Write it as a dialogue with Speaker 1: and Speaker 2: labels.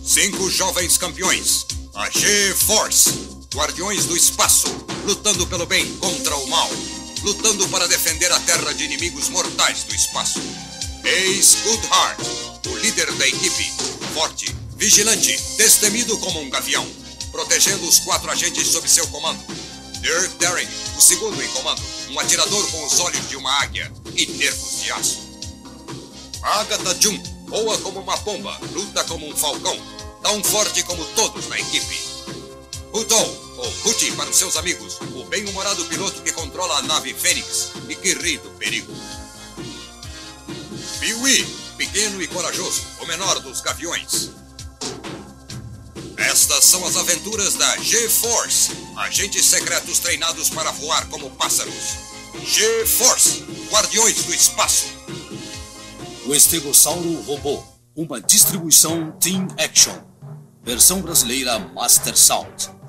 Speaker 1: 5 jovens campeões, a G-Force, guardiões do espaço, lutando pelo bem contra o mal, lutando para defender a terra de inimigos mortais do espaço. Ace Goodheart, o líder da equipe, forte, vigilante, destemido como um gavião, protegendo os 4 agentes sob seu comando. Dirk Daring, o segundo em comando, um atirador com os olhos de uma águia e nervos de aço. Agatha Jun, voa como uma pomba, luta como um falcão, tão forte como todos na equipe. Hutong, ou Huti para os seus amigos, o bem-humorado piloto que controla a nave Fênix e que ri do perigo. Pee-wee, pequeno e corajoso, o menor dos gaviões. Estas são as aventuras da G-Force, agentes secretos treinados para voar como pássaros. G-Force, guardiões do espaço.
Speaker 2: O Estegossauro Robô, uma distribuição Team Action. Versão brasileira Master Sound.